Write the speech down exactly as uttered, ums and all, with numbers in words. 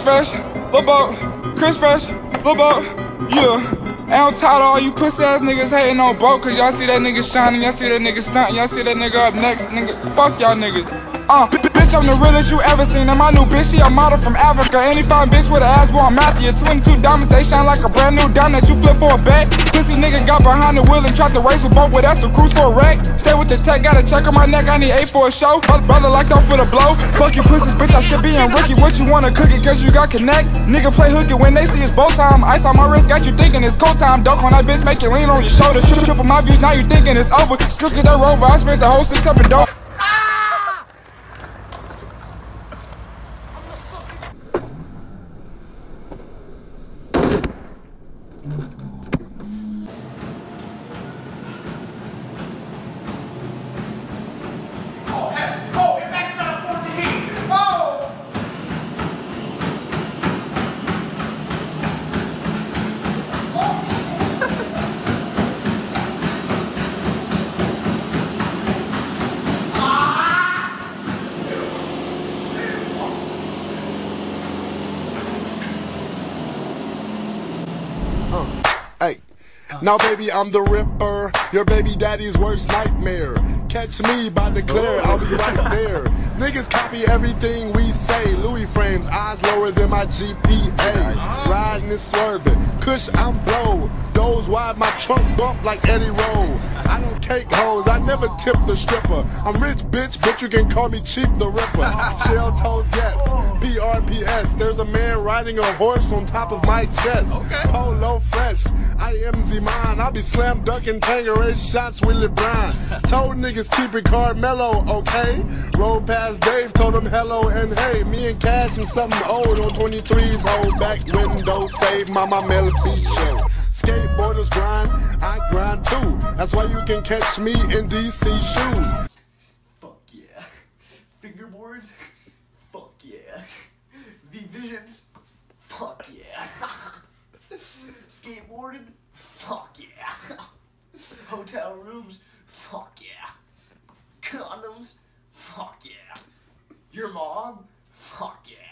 Fresh, Lil Boat, Chris Fresh, Lil Boat, yeah. And I'm tired of all you pussy ass niggas hating on Boat, cause y'all see that nigga shining, y'all see that nigga stunting, y'all see that nigga up next, nigga. Fuck y'all niggas. Uh, bitch, I'm the realest you ever seen. And my new bitch, she a model from Africa. Any fine bitch with an ass, boy, I'm Matthew. twenty-two diamonds, they shine like a brand new diamond that you flip for a bet. Pussy nigga got behind the wheel and tried to race with Boat with us, so cruise for a wreck. Stay with the tech, got a check on my neck, I need eight for a show. Brother, brother locked off for the blow. Fuck you pussies, bitch, I skip being rookie. What you wanna cook it, cause you got connect? Nigga play hooky when they see it's bow time. Ice on my wrist, got you thinking it's cold time. Dunk on that bitch, make it lean on your shoulder. Triple my views, now you thinking it's over. Skills get that rover, I spent the whole six up and dope. Hey, now baby, I'm the Ripper, your baby daddy's worst nightmare. Catch me by the Claire, I'll be right there. Niggas copy everything we say. Louis frames, eyes lower than my G P A. Riding and swerving, Kush, I'm blow. Doze wide, my trunk bump like Eddie Roll. I don't cake hoes, I never tip the stripper. I'm rich, bitch, but you can call me Cheap the Ripper. Shell toes, yes, P R P S. There's a man riding a horse on top of my chest. Polo fresh, I am Z-Man. I'll be slam dunking Tangeray shots with LeBron. Told niggas keep it Carmelo, okay? Rolled past Dave, told him hello and hey. Me and Cash and something old on twenty-threes. Hold back window, save Mama Mel Beach show. Skateboarders grind, I grind too. That's why you can catch me in D C shoes. Fuck yeah. Fingerboards? Fuck yeah. Vvisions? Fuck yeah. Skateboarding? Fuck yeah. Hotel rooms? Fuck yeah. Condoms? Fuck yeah. Your mom? Fuck yeah.